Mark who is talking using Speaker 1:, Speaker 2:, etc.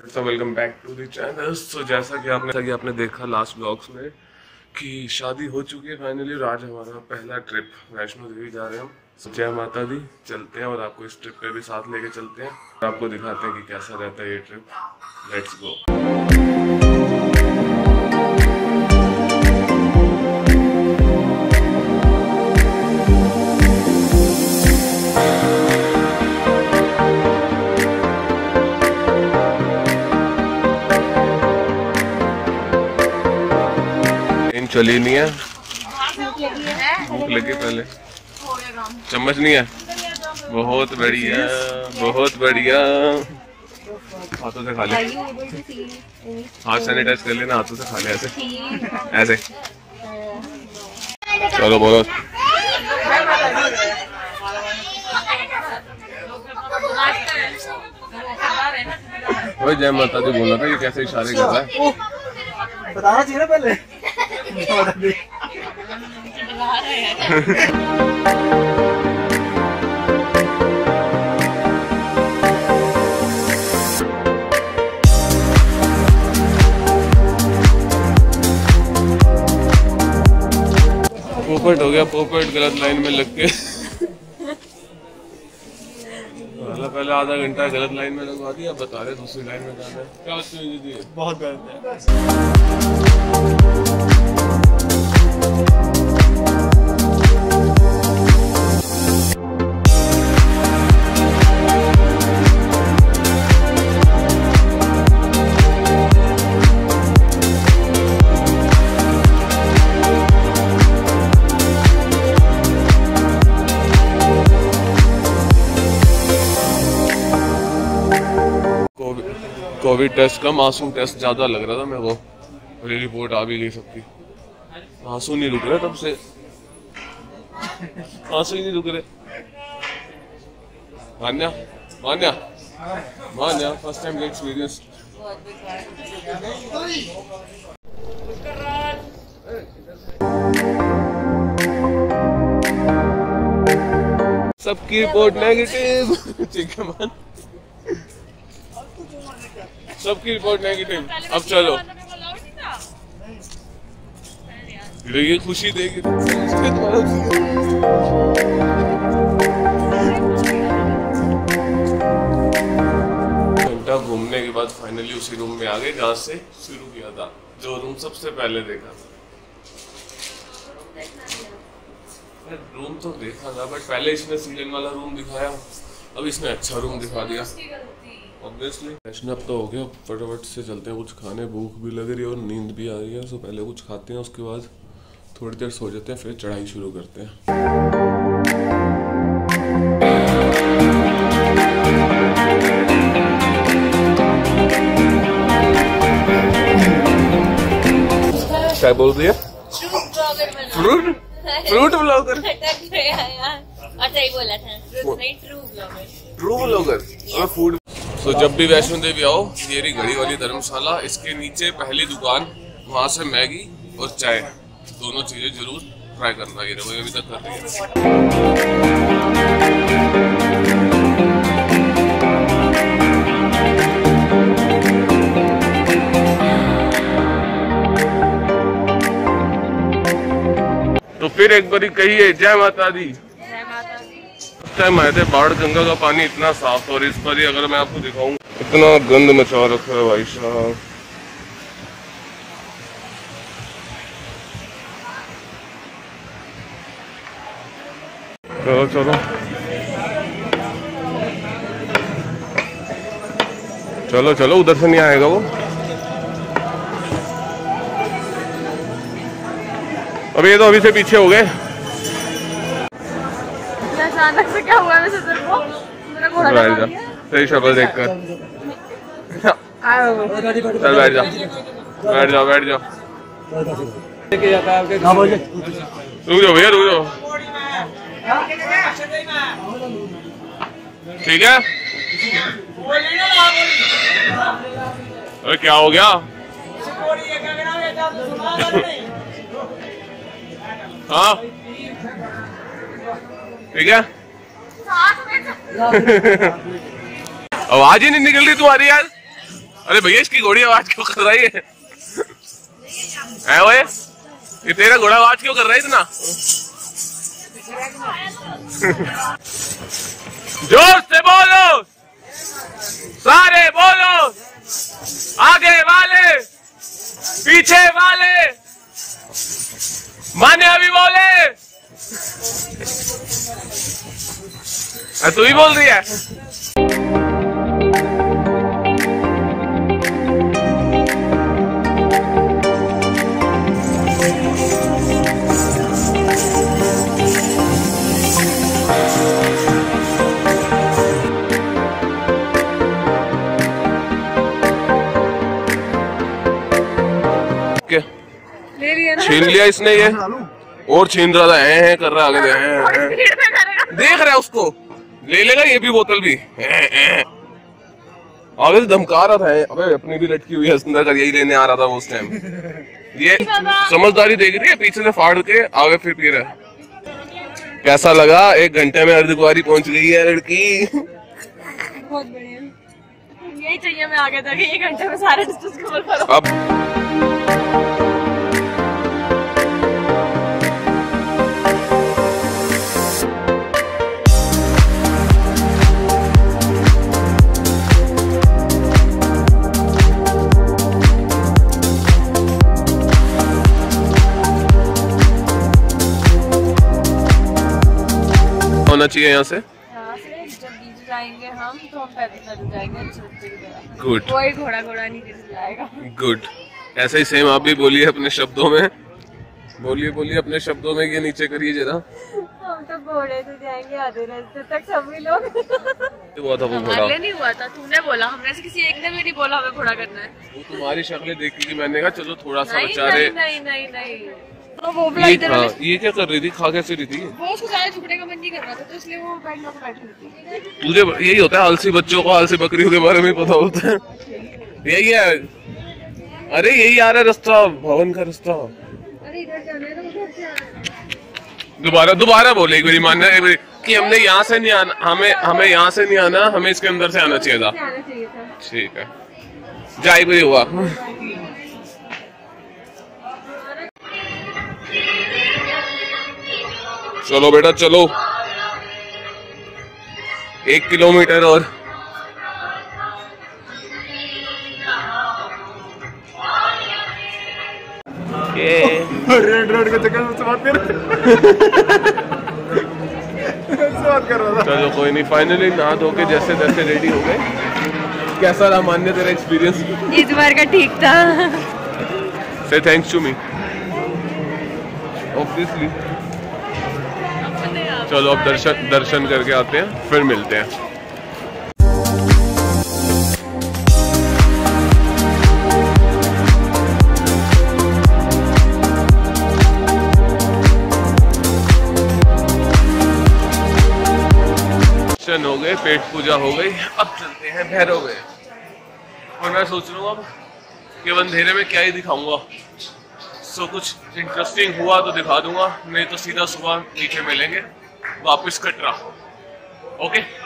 Speaker 1: तो welcome back to the channel. तो जैसा कि आपने देखा लास्ट ब्लॉग्स में कि शादी हो चुकी है फाइनली, और आज हमारा पहला ट्रिप वैष्णो देवी जा रहे हैं हम। जय माता दी, चलते हैं और आपको इस ट्रिप पे भी साथ लेके चलते हैं और आपको दिखाते हैं कि कैसा रहता है ये ट्रिप। Let's go. चली नहीं है, भूख लगी पहले, चम्मच नहीं है। बहुत बढ़िया, बहुत बढ़िया। हाथों से खा ले, हाथ सैनिटाइज कर लेना, हाथों से खा ले ऐसे ऐसे। चलो बोलो। वही जय माता दी बोला था, ये कैसे इशारे कर रहा है
Speaker 2: बताना चाहिए ना पहले।
Speaker 1: पोपट हो गया, पोपट गलत लाइन में लग के पहले आधा घंटा गलत लाइन में लगवा दिया, बता रहे दूसरी लाइन में जाना है। क्या दीदी
Speaker 2: बहुत गलत है।
Speaker 1: कोविड टेस्ट का मासूम टेस्ट ज्यादा लग रहा था मेरे को, और ये रिपोर्ट आ भी गई सबकी। आंसू नहीं रुक रहे तब से, आंसू ही नहीं रुक रहे। Manya Manya Manya first time experience. सबकी रिपोर्ट नेगेटिव। ठीक है मान, सबकी रिपोर्ट नेगेटिव। अब चलो, ये खुशी देगी घंटा घूमने के बाद फाइनली उसी रूम में आ गए जहाँ से शुरू किया था, जो रूम सबसे पहले देखा था। रूम तो देखा था, बट पहले इसने सीलन वाला रूम दिखाया, अब इसने अच्छा रूम दिखा दिया ऑब्वियसली। वैष्णव तो हो गया, फटाफट से चलते हैं कुछ खाने, भूख भी लग रही है और नींद भी आ रही है। तो पहले कुछ खाते हैं, उसके बाद थोड़ी देर सो जाते हैं, फिर चढ़ाई शुरू करते हैं। क्या बोल रही है? Fruit fruit blogger.
Speaker 3: अच्छा ही बोला था,
Speaker 1: ट्रू ब्लॉगर और फूड। तो जब भी वैष्णो देवी आओ, ये रही घड़ी वाली धर्मशाला, इसके नीचे पहली दुकान, वहाँ से मैगी और चाय दोनों चीजें जरूर ट्राई करना। ये देखो अभी तक कर रही है। तो फिर एक बारी कहिए जय माता दी। टाइम आए थे, बाढ़ गंगा का पानी इतना साफ, और इस पर ही अगर मैं आपको दिखाऊं इतना गंद मचा रखा है भाई साहब। चलो चलो चलो चलो, उधर से नहीं आएगा वो। अब ये तो अभी से पीछे हो गए।
Speaker 3: अचानक से क्या हुआ वैसे तेरे को? मेरा घोड़ा लगा दिया
Speaker 1: तेरी शक्ल देखकर। चल बैठ जा, बैठ जाओ बैठ जाओ। रुक जाओ भैया, रुक जाओ। ठीक है। अरे क्या हो गया? हाँ ठीक है। आवाज ही नहीं निकल रही तुम्हारी यार। अरे भैया इसकी घोड़ी आवाज क्यों कर रही है? ओए ये तेरा घोड़ा आवाज क्यों कर रहा है इतना? जोर से बोलो, सारे बोलो, आगे वाले पीछे वाले, माने अभी बोले। तू ही बोल रही है।
Speaker 3: ले लिया ना?
Speaker 1: छीन लिया इसने ये और छीन रहा था, है कर रहा आगे देख रहा है उसको। ले लेगा ये भी बोतल भी। आगे से धमका रहा था। अबे अपनी भी लटकी हुई है अंदर कर, यही लेने आ रहा था वो उस टाइम। ये समझदारी देख रही है, पीछे से फाड़ के आगे फिर पी रहा है। कैसा लगा? 1 घंटे में अर्धकुंवारी पहुंच गई है लड़की।
Speaker 3: बहुत बढ़िया, यही चाहिए मैं आगे तक। 1 घंटे में सारे डिस्टेंस कवर करो।
Speaker 1: अब होना चाहिए यहाँ से
Speaker 3: जब बीच जाएंगे हम तो हम पैदल जाएंगे।
Speaker 1: गुड,
Speaker 3: कोई घोड़ा नहीं जाएगा।
Speaker 1: गुड। ऐसे ही सेम आप भी बोलिए अपने शब्दों में। बोलिए अपने शब्दों में। ये नीचे करिए जरा।
Speaker 3: हम तो घोड़े से जाएंगे आधे रास्ते तक सभी लोग।
Speaker 1: हुआ था वो घोड़ा?
Speaker 3: नहीं हुआ था, तूने बोला। हमने से किसी एक ने भी नहीं बोला हमें घोड़ा करना है।
Speaker 1: वो तुम्हारी शक्लें देखी कि मैंने कहा चलो थोड़ा सा बेचारे।
Speaker 3: नहीं तो वो
Speaker 1: ये क्या कर रही थी? खा कैसे रही थी?
Speaker 3: वो उसको ज्यादा झुकने का मन नहीं कर रहा था तो इसलिए वो बैठ रही थी।
Speaker 1: तुझे यही होता है, आलसी बच्चों को आलसी बकरियों के बारे में पता होता है। यही है। अरे यही आ रहा है रास्ता, भवन का रास्ता।
Speaker 3: अरे इधर जाना है तो उधर से
Speaker 1: आना। दोबारा बोले एक बारी, मानना कि हमने यहाँ से नहीं आना, हमें यहाँ से नहीं आना, हमें इसके अंदर से आना चाहिए था। ठीक है, जाए भी हुआ। चलो बेटा चलो, 1 किलोमीटर और।
Speaker 2: रेड के चक्कर में बात कर रहा था।
Speaker 1: चलो कोई नहीं, फाइनली नहा धो के जैसे तैसे रेडी हो गए। कैसा रहा मान्य तेरा एक्सपीरियंस?
Speaker 3: इस बार का ठीक था।
Speaker 1: से थैंक्स टू मी ऑब्वियसली। चलो अब दर्शन करके आते हैं, फिर मिलते हैं। दर्शन हो गए, पेट पूजा हो गई, अब चलते हैं भैरव में। और मैं सोच रहा हूँ अब कि अंधेरे में क्या ही दिखाऊंगा। सो कुछ इंटरेस्टिंग हुआ तो दिखा दूंगा, नहीं तो सीधा सुबह नीचे मिलेंगे वापस कटरा। ओके।